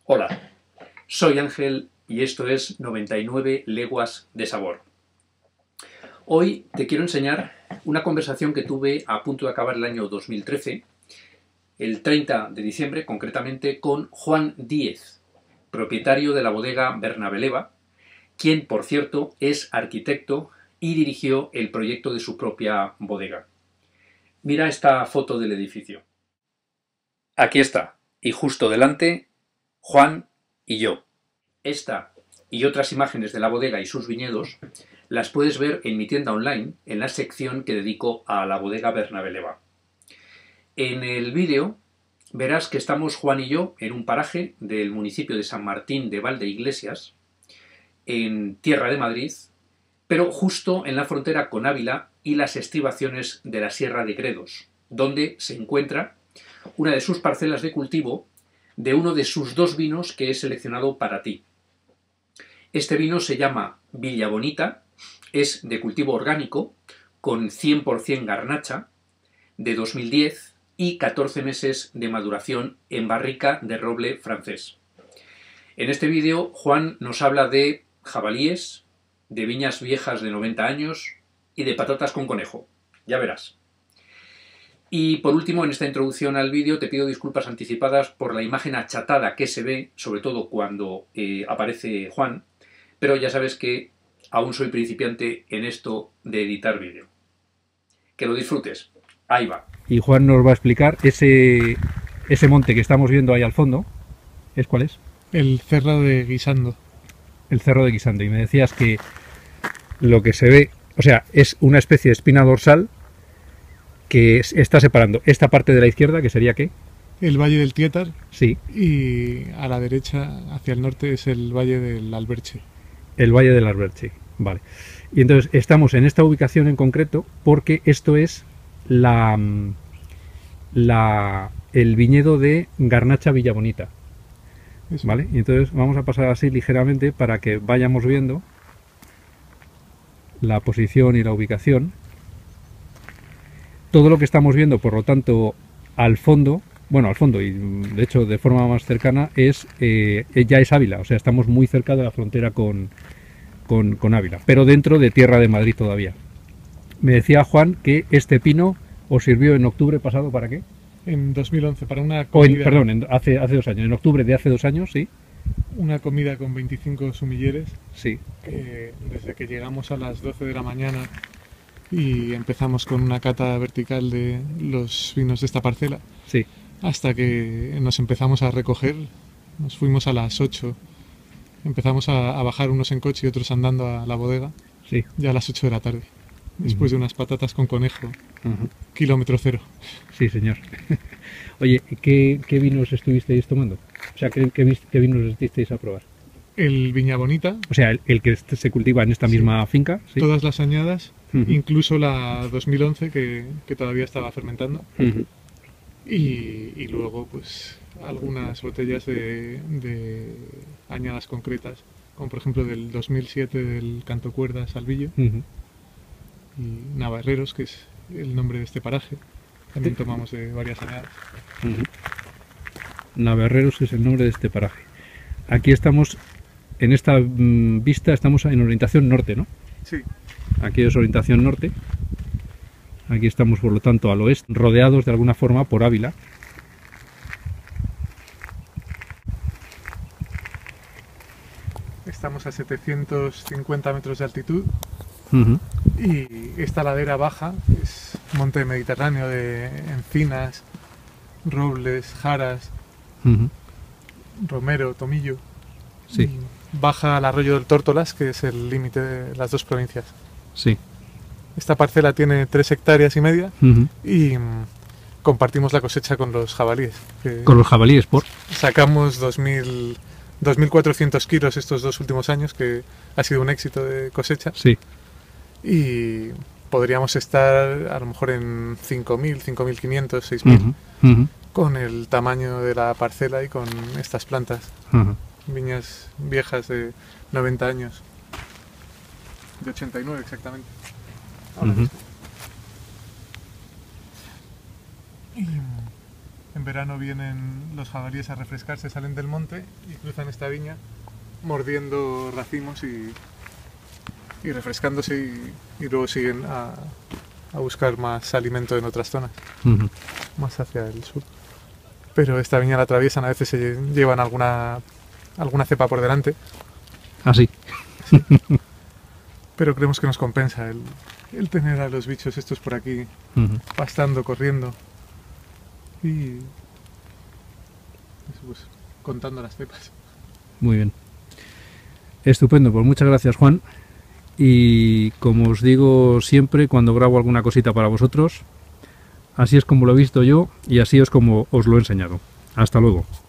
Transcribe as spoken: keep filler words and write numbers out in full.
Hola, soy Ángel y esto es noventa y nueve leguas de sabor. Hoy te quiero enseñar una conversación que tuve a punto de acabar el año dos mil trece, el treinta de diciembre concretamente, con Juan Díez, propietario de la bodega Bernabeleva, quien, por cierto, es arquitecto y dirigió el proyecto de su propia bodega. Mira esta foto del edificio. Aquí está, y justo delante, Juan y yo. Esta y otras imágenes de la bodega y sus viñedos las puedes ver en mi tienda online, en la sección que dedico a la bodega Bernabeleva. En el vídeo verás que estamos Juan y yo en un paraje del municipio de San Martín de Valdeiglesias, en tierra de Madrid, pero justo en la frontera con Ávila y las estribaciones de la Sierra de Gredos, donde se encuentra una de sus parcelas de cultivo de uno de sus dos vinos que he seleccionado para ti. Este vino se llama Villa Bonita, es de cultivo orgánico, con cien por cien garnacha, de dos mil diez y catorce meses de maduración en barrica de roble francés. En este vídeo Juan nos habla de jabalíes, de viñas viejas de noventa años y de patatas con conejo. Ya verás. Y por último, en esta introducción al vídeo te pido disculpas anticipadas por la imagen achatada que se ve, sobre todo cuando eh, aparece Juan, pero ya sabes que aún soy principiante en esto de editar vídeo. Que lo disfrutes. Ahí va. Y Juan nos va a explicar ese, ese monte que estamos viendo ahí al fondo. ¿Es cuál es? El Cerro de Guisando. El Cerro de Guisando. Y me decías que lo que se ve, o sea, es una especie de espina dorsal que está separando esta parte de la izquierda, que sería ¿qué? El Valle del Tietar. Sí. Y a la derecha, hacia el norte, es el Valle del Alberche. El Valle del Alberche, vale. Y entonces estamos en esta ubicación en concreto porque esto es la, la el viñedo de Garnacha Villa Bonita. Eso. ¿Vale? Y entonces vamos a pasar así ligeramente para que vayamos viendo la posición y la ubicación. Todo lo que estamos viendo, por lo tanto, al fondo, bueno, al fondo y de hecho de forma más cercana, es eh, ya es Ávila, o sea, estamos muy cerca de la frontera con, con, con Ávila, pero dentro de tierra de Madrid todavía. Me decía Juan que este pino os sirvió en octubre pasado, ¿para qué? En dos mil once, para una comida... O en, perdón, en, hace, hace dos años, en octubre de hace dos años, sí. Una comida con veinticinco sumilleres. Sí. Que desde que llegamos a las doce de la mañana y empezamos con una cata vertical de los vinos de esta parcela. Sí. Hasta que nos empezamos a recoger, nos fuimos a las ocho, empezamos a, a bajar unos en coche y otros andando a la bodega, sí. Ya a las ocho de la tarde, después uh-huh. de unas patatas con conejo, uh-huh. kilómetro cero. Sí, señor. Oye, ¿qué, qué vinos estuvisteis tomando? O sea, ¿qué, qué, qué vinos disteis a probar? El Viña Bonita. O sea, el, el que se cultiva en esta sí. misma finca. ¿Sí? Todas las añadas, uh-huh. incluso la dos mil once que, que todavía estaba fermentando. Uh-huh. Y, y luego pues algunas botellas de, de añadas concretas, como por ejemplo del dos mil siete del Cantocuerdas Salvillo, uh-huh. y Navarreros, que es el nombre de este paraje, también tomamos de varias añadas. Uh-huh. Navarreros es el nombre de este paraje. Aquí estamos, en esta mmm, vista estamos en orientación norte, ¿no? Sí. Aquí es orientación norte. Aquí estamos, por lo tanto, al oeste, rodeados de alguna forma por Ávila. Estamos a setecientos cincuenta metros de altitud. Uh-huh. Y esta ladera baja es monte mediterráneo de encinas, robles, jaras, uh-huh. romero, tomillo. Sí. Y baja al arroyo del Tórtolas, que es el límite de las dos provincias. Sí. Esta parcela tiene tres hectáreas y media uh-huh. y mmm, compartimos la cosecha con los jabalíes. ¿Con los jabalíes por? Sacamos dos mil cuatrocientos kilos estos dos últimos años, que ha sido un éxito de cosecha. Sí. Y podríamos estar a lo mejor en cinco mil, cinco mil quinientos, seis mil, uh-huh. Uh-huh. con el tamaño de la parcela y con estas plantas. Uh-huh. Viñas viejas de noventa años, de ochenta y nueve exactamente. Uh-huh. Y en verano vienen los jabalíes a refrescarse, salen del monte y cruzan esta viña mordiendo racimos y, y refrescándose y, y luego siguen a, a buscar más alimento en otras zonas, Uh-huh. más hacia el sur. Pero esta viña la atraviesan, a veces se llevan alguna, alguna cepa por delante, Así. pero creemos que nos compensa el, el tener a los bichos estos por aquí Uh-huh. pastando, corriendo y eso, pues, contando las cepas. Muy bien. Estupendo, pues muchas gracias, Juan. Y como os digo siempre cuando grabo alguna cosita para vosotros, así es como lo he visto yo y así es como os lo he enseñado. Hasta luego.